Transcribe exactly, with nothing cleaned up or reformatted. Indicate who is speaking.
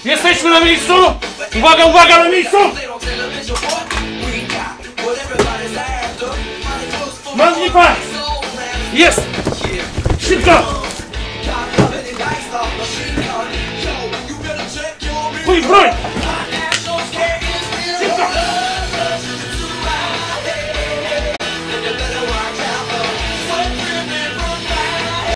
Speaker 1: Jesteśmy na miejscu! Uwaga, uwaga, na miejscu! Magnifa! Jest! Szybko! Pójdź broń!